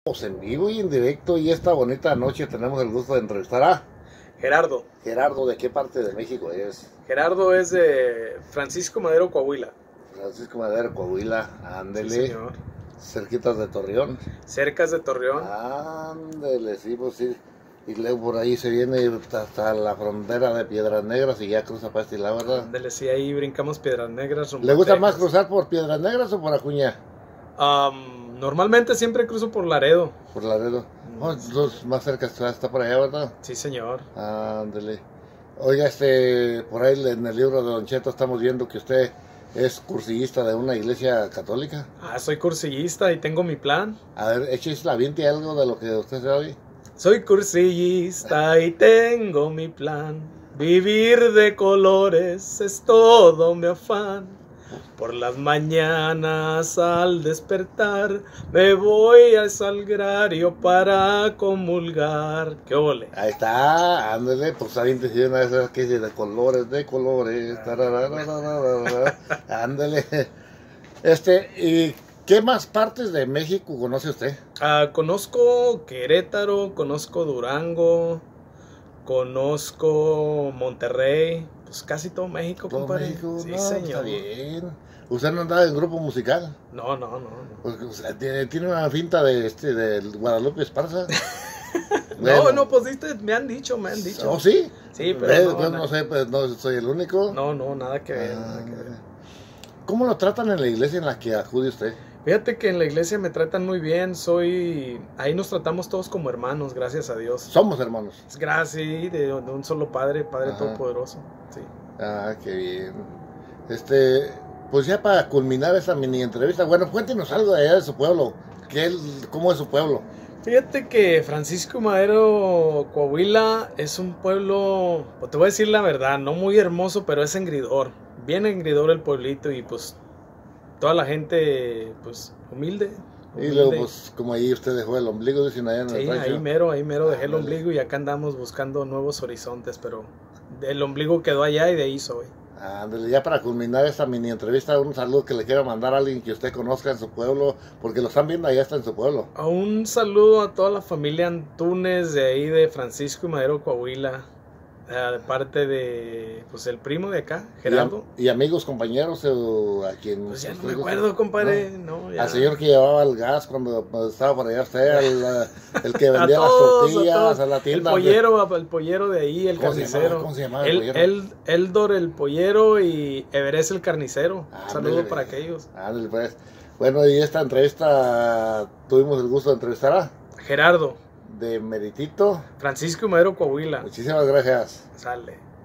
En vivo y en directo, y esta bonita noche tenemos el gusto de entrevistar a Gerardo. Gerardo. ¿De qué parte de México es? Gerardo es de Francisco Madero, Coahuila. Francisco Madero, Coahuila, ándele. Sí, señor. Cerquitas de Torreón. Cercas de Torreón. Ándele, sí, pues sí. Y luego por ahí se viene hasta la frontera de Piedras Negras y ya cruza para este lado, ¿verdad? Ándele, sí, ahí brincamos Piedras Negras. ¿Le gusta más cruzar por Piedras Negras o por Acuña? Normalmente siempre cruzo por Laredo. Por Laredo. Oh, los más cerca está por allá, ¿verdad? Sí, señor. Ándele. Oiga, por ahí en el libro de Don Cheto estamos viendo que usted es cursillista de una iglesia católica. Soy cursillista y tengo mi plan. A ver, échese aviente algo de lo que usted sabe. Soy cursillista y tengo mi plan. Vivir de colores es todo mi afán. Por las mañanas al despertar me voy al sagrario para comulgar. ¡Qué ole! Ahí está, ándale, pues aviéntese una de esas que dice de colores, ándale. ¿Y qué más partes de México conoce usted? Conozco Querétaro, conozco Durango, conozco Monterrey, pues casi todo México, ¿Todo compadre? México? Sí, No, señor. Está bien. ¿Usted no andaba en grupo musical? No. Pues, o sea, tiene una finta de Guadalupe Esparza. No, pues me han dicho. ¿Oh, sí? Sí, pero pues no sé, pues no soy el único. No, nada que ver, nada que ver. ¿Cómo lo tratan en la iglesia en la que acude usted? Fíjate que en la iglesia me tratan muy bien, ahí nos tratamos todos como hermanos, gracias a Dios. Somos hermanos. Gracias, de un solo Padre Todopoderoso. Sí. Qué bien. Pues ya para culminar esta mini entrevista, bueno, cuéntenos algo de allá de su pueblo. ¿Cómo es su pueblo? Fíjate que Francisco Madero, Coahuila, es un pueblo, pues te voy a decir la verdad, no muy hermoso, pero es engridor. Bien engridor el pueblito y pues toda la gente, pues, humilde. Y luego, pues, como ahí usted dejó el ombligo, dicen allá en el rancho. Ahí mero dejé el ombligo y acá andamos buscando nuevos horizontes, pero el ombligo quedó allá y de ahí soy. Ándale, ya para culminar esta mini entrevista, un saludo que le quiera mandar a alguien que usted conozca en su pueblo, porque lo están viendo allá está en su pueblo. Un saludo a toda la familia Antunes de ahí de Francisco y Madero, Coahuila, de parte de, pues, el primo de acá, Gerardo. Y amigos, compañeros, a quien... Pues ya no me acuerdo, compadre, no, ya. Al señor que llevaba el gas cuando estaba por allá usted, el que vendía las tortillas, a la tienda. El pollero de ahí, el carnicero. ¿Cómo se llamaba el pollero? Eldor el pollero y Everés el carnicero. Saludos para aquellos. Ándale, pues. Bueno, y esta entrevista tuvimos el gusto de entrevistar a Gerardo de Meritito Francisco y Madero, Coahuila. Muchísimas gracias. Sale.